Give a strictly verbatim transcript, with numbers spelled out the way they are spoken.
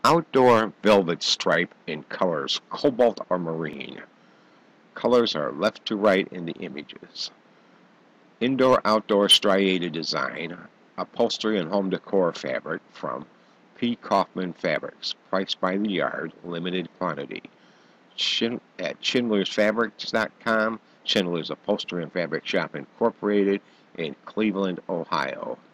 Outdoor velvet stripe in colors cobalt or marine. Colors are left to right in the images. Indoor-outdoor striated design, upholstery and home decor fabric from P Kaufmann Fabrics. Priced by the yard, limited quantity. Chin, at Schindlers Fabrics dot com, Schindler's Upholstery and Fabric Shop Incorporated in Cleveland, Ohio.